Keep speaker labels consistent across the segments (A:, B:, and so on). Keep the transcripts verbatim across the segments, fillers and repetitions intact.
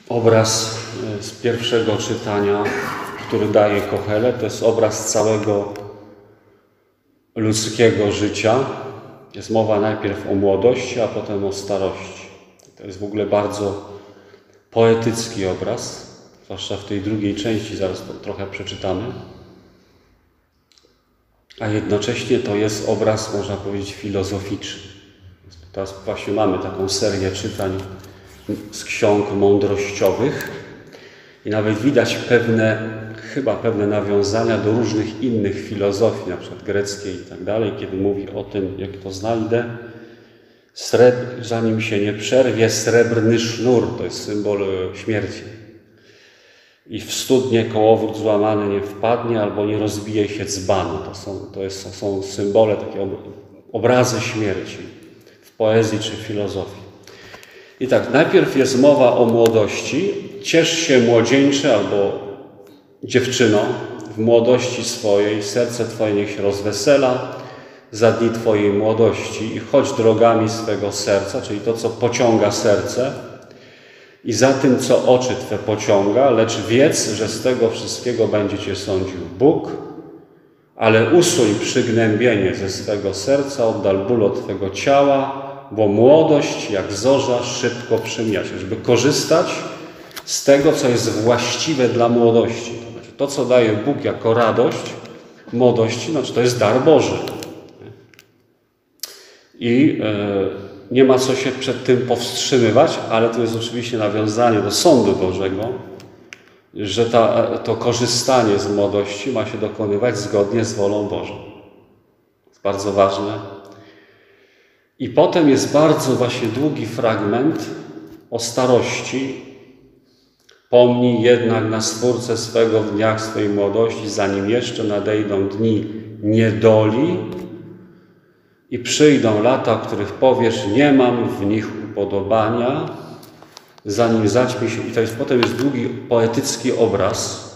A: obraz z pierwszego czytania, który daje Kohelet, to jest obraz całego ludzkiego życia. Jest mowa najpierw o młodości, a potem o starości. To jest w ogóle bardzo poetycki obraz, zwłaszcza w tej drugiej części, zaraz to trochę przeczytamy. A jednocześnie to jest obraz, można powiedzieć, filozoficzny. Teraz właśnie mamy taką serię czytań z ksiąg mądrościowych i nawet widać pewne, chyba pewne nawiązania do różnych innych filozofii, na przykład greckiej i tak dalej, kiedy mówi o tym, jak to znajdę. Srebr, zanim się nie przerwie, srebrny sznur, to jest symbol śmierci. I w studnie kołowrót złamany nie wpadnie, albo nie rozbije się dzban. To są, to jest, to są symbole, takie obrazy śmierci w poezji czy filozofii. I tak, najpierw jest mowa o młodości. Ciesz się, młodzieńcze albo dziewczyno, w młodości swojej, serce Twoje niech się rozwesela za dni Twojej młodości i chodź drogami swego serca, czyli to, co pociąga serce, i za tym, co oczy Twe pociąga, lecz wiedz, że z tego wszystkiego będzie Cię sądził Bóg, ale usuń przygnębienie ze swego serca, oddal ból od Twego ciała, bo młodość jak zorza szybko przemija się, żeby korzystać z tego, co jest właściwe dla młodości. To znaczy, to, co daje Bóg jako radość młodości, znaczy to jest dar Boży. I e, nie ma co się przed tym powstrzymywać, ale to jest oczywiście nawiązanie do sądu Bożego, że ta, to korzystanie z młodości ma się dokonywać zgodnie z wolą Bożą. To jest bardzo ważne. I potem jest bardzo właśnie długi fragment o starości. Pomnij jednak na Stwórcę swego w dniach swojej młodości, zanim jeszcze nadejdą dni niedoli i przyjdą lata, o których powiesz, nie mam w nich upodobania, zanim zaćmi się. I to jest, potem jest długi, poetycki obraz.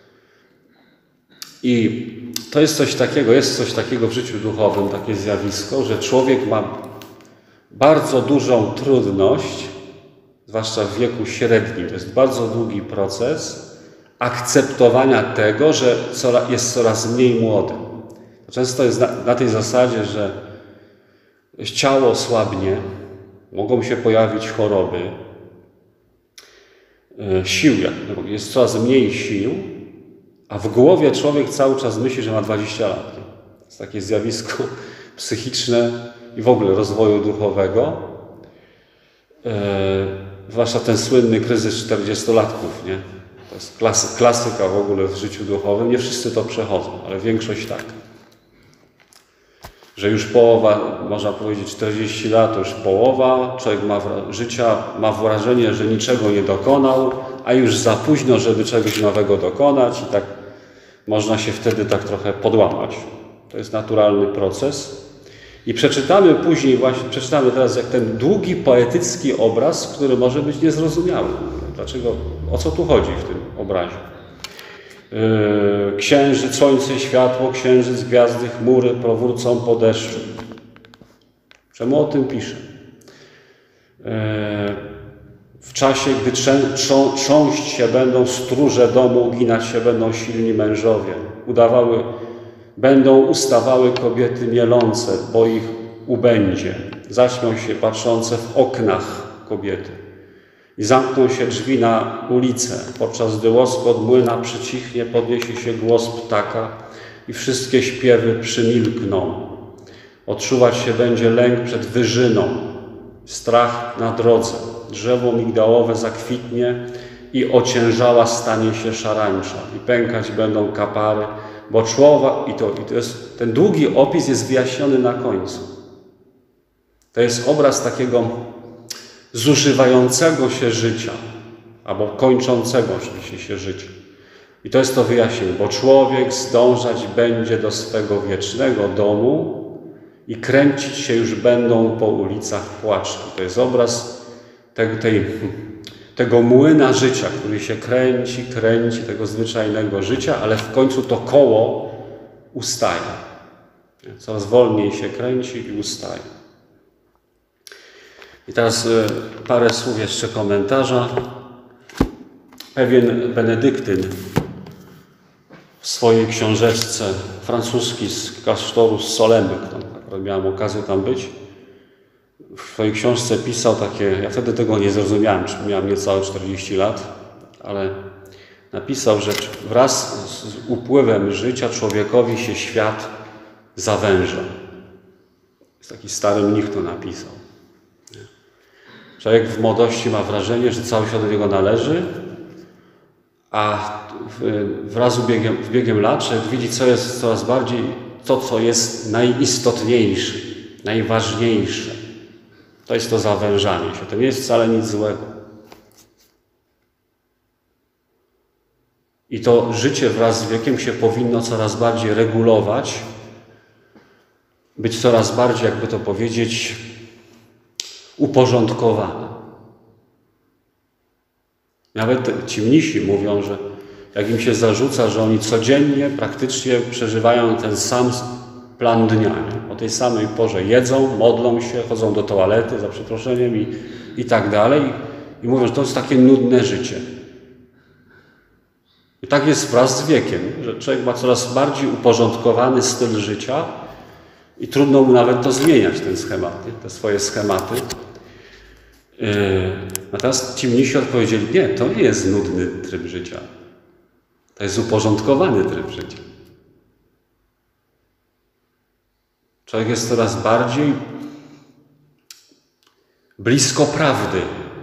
A: I to jest coś takiego, jest coś takiego w życiu duchowym, takie zjawisko, że człowiek ma bardzo dużą trudność, zwłaszcza w wieku średnim, to jest bardzo długi proces akceptowania tego, że jest coraz mniej młody. Często jest na, na tej zasadzie, że ciało słabnie, mogą się pojawić choroby, sił, jest coraz mniej sił, a w głowie człowiek cały czas myśli, że ma dwadzieścia lat. To jest takie zjawisko psychiczne i w ogóle rozwoju duchowego. Yy, zwłaszcza ten słynny kryzys czterdziestolatków, nie? To jest klasy, klasyka w ogóle w życiu duchowym. Nie wszyscy to przechodzą, ale większość tak. Że już połowa, można powiedzieć czterdzieści lat, to już połowa, człowiek ma życia, ma wrażenie, że niczego nie dokonał, a już za późno, żeby czegoś nowego dokonać i tak można się wtedy tak trochę podłamać. To jest naturalny proces. I przeczytamy później, właśnie przeczytamy teraz jak ten długi, poetycki obraz, który może być niezrozumiały. Dlaczego, o co tu chodzi w tym obrazie? Yy, księżyc, słońce, światło, księżyc, gwiazdy, chmury powrócą po deszczu. Czemu o tym pisze? Yy, w czasie, gdy trzę, trzą, trząść się będą stróże domu, uginać się będą silni mężowie. Udawały, będą ustawały kobiety mielące, bo ich ubędzie. Zaśmią się patrzące w oknach kobiety. I zamkną się drzwi na ulicę, podczas gdy łoskot młyna przycichnie, podniesie się głos ptaka i wszystkie śpiewy przymilkną. Odczuwać się będzie lęk przed wyżyną, strach na drodze. Drzewo migdałowe zakwitnie i ociężała stanie się szarańcza i pękać będą kapary, bo człowiek, i to, i to jest, ten długi opis jest wyjaśniony na końcu. To jest obraz takiego zużywającego się życia, albo kończącego oczywiście się życia. I to jest to wyjaśnienie, bo człowiek zdążać będzie do swego wiecznego domu i kręcić się już będą po ulicach płaczki. To jest obraz tej, tej, tego młyna życia, który się kręci, kręci, tego zwyczajnego życia, ale w końcu to koło ustaje. Coraz wolniej się kręci i ustaje. I teraz parę słów jeszcze komentarza. pewien benedyktyn w swojej książeczce, francuski z klasztoru z Solemy, tam miałem okazję tam być, w swojej książce pisał takie, ja wtedy tego nie zrozumiałem, miałem niecałe czterdzieści lat, ale napisał, że wraz z upływem życia człowiekowi się świat zawęża. Jest taki stary mnich to napisał. Człowiek w młodości ma wrażenie, że cały świat do niego należy, a wraz z biegiem, z biegiem lat człowiek widzi, co jest coraz bardziej to, co jest najistotniejsze, najważniejsze. To jest to zawężanie się. To nie jest wcale nic złego. I to życie wraz z wiekiem się powinno coraz bardziej regulować, być coraz bardziej, jakby to powiedzieć, uporządkowane. Nawet ci mnisi mówią, że jak im się zarzuca, że oni codziennie praktycznie przeżywają ten sam plan dnia. Nie? O tej samej porze jedzą, modlą się, chodzą do toalety, za przeproszeniem i, i tak dalej. I mówią, że to jest takie nudne życie. I tak jest wraz z wiekiem, że człowiek ma coraz bardziej uporządkowany styl życia i trudno mu nawet to zmieniać, ten schemat, nie? Te swoje schematy. Yy, natomiast ci mnisi odpowiedzieli, nie, to nie jest nudny tryb życia. To jest uporządkowany tryb życia. Człowiek jest coraz bardziej blisko prawdy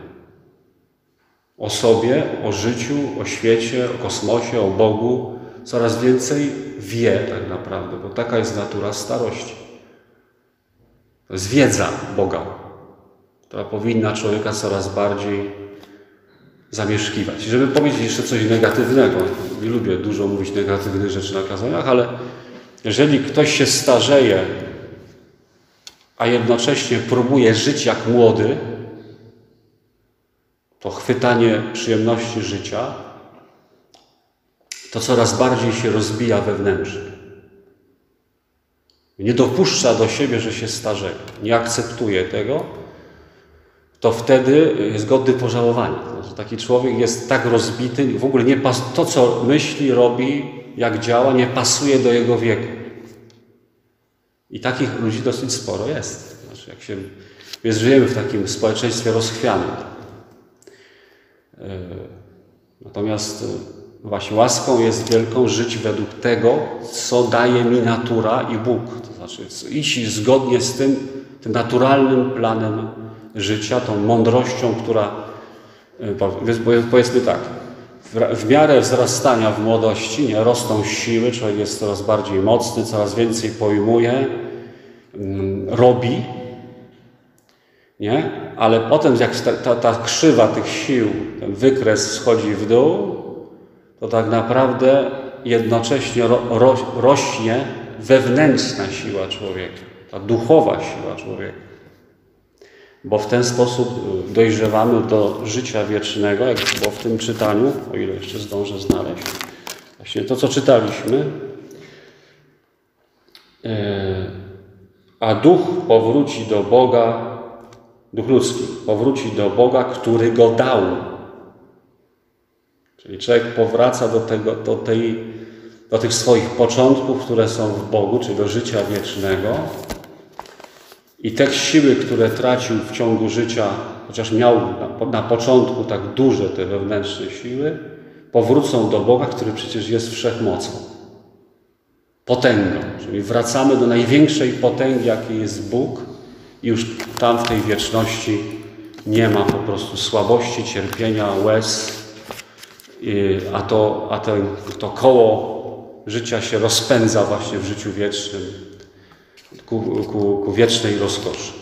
A: o sobie, o życiu, o świecie, o kosmosie, o Bogu. Coraz więcej wie tak naprawdę, bo taka jest natura starości. To jest wiedza Boga, która powinna człowieka coraz bardziej zamieszkiwać. I żeby powiedzieć jeszcze coś negatywnego, nie lubię dużo mówić negatywnych rzeczy na kazaniach, ale jeżeli ktoś się starzeje, a jednocześnie próbuje żyć jak młody, to chwytanie przyjemności życia, to coraz bardziej się rozbija wewnętrznie. Nie dopuszcza do siebie, że się starzeje, nie akceptuje tego, to wtedy jest godny pożałowania. Znaczy, taki człowiek jest tak rozbity, w ogóle nie pas, to, co myśli, robi, jak działa, nie pasuje do jego wieku. I takich ludzi dosyć sporo jest. Znaczy, jak się, więc żyjemy w takim społeczeństwie rozchwianym. Natomiast właśnie łaską jest wielką żyć według tego, co daje mi natura i Bóg. To znaczy iść zgodnie z tym, tym naturalnym planem życia, tą mądrością, która, powiedzmy tak, w miarę wzrastania w młodości, nie, rosną siły, człowiek jest coraz bardziej mocny, coraz więcej pojmuje, robi, nie? Ale potem jak ta, ta, ta krzywa tych sił, ten wykres schodzi w dół, to tak naprawdę jednocześnie ro, ro, rośnie wewnętrzna siła człowieka, ta duchowa siła człowieka. Bo w ten sposób dojrzewamy do życia wiecznego, jak było w tym czytaniu, o ile jeszcze zdążę znaleźć. Właśnie to, co czytaliśmy. A duch powróci do Boga, duch ludzki powróci do Boga, który go dał. Czyli człowiek powraca do, tego, do, tej, do tych swoich początków, które są w Bogu, czyli do życia wiecznego. I te siły, które tracił w ciągu życia, chociaż miał na, na początku tak duże te wewnętrzne siły, powrócą do Boga, który przecież jest wszechmocą. Potęgą. Czyli wracamy do największej potęgi, jakiej jest Bóg, i już tam w tej wieczności nie ma po prostu słabości, cierpienia, łez, a to, a to, to koło życia się rozpędza właśnie w życiu wiecznym ku, ku, ku wiecznej rozkoszy.